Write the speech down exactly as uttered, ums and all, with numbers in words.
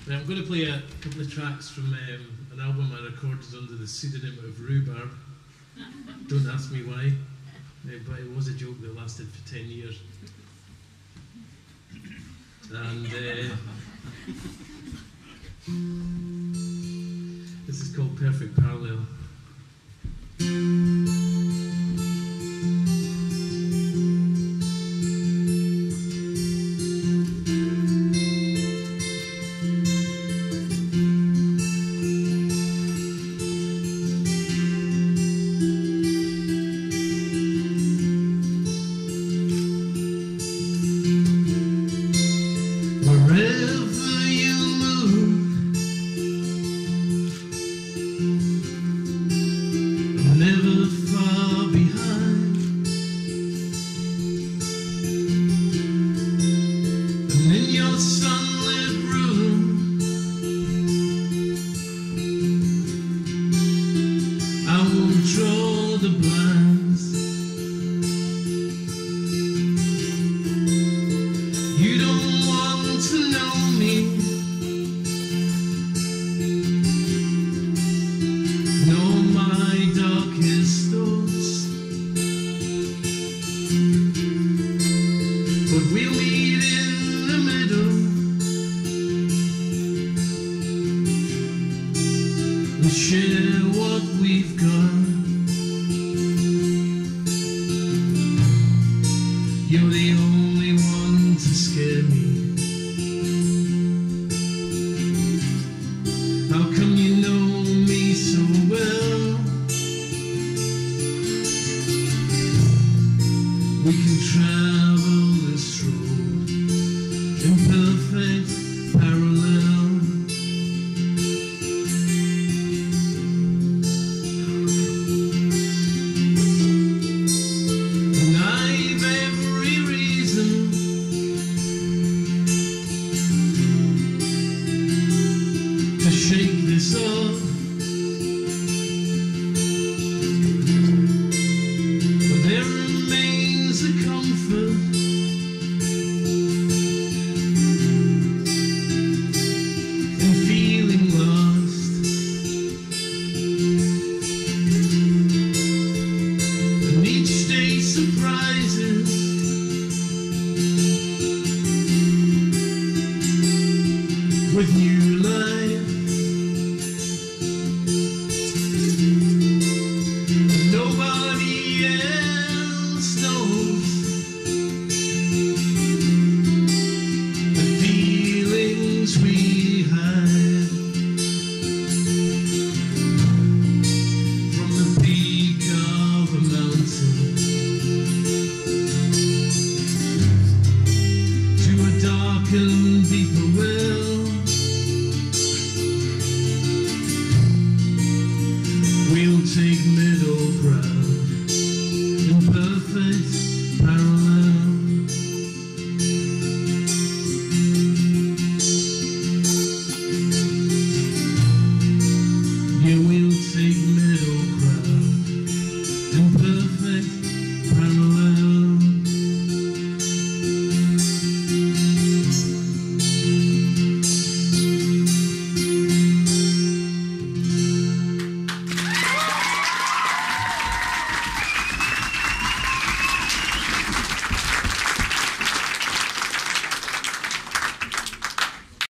Now I'm going to play a couple of tracks from um, an album I recorded under the pseudonym of Rhubarb. Don't ask me why, uh, but it was a joke that lasted for ten years. And uh, this is called Perfect Parallel. Darkened deep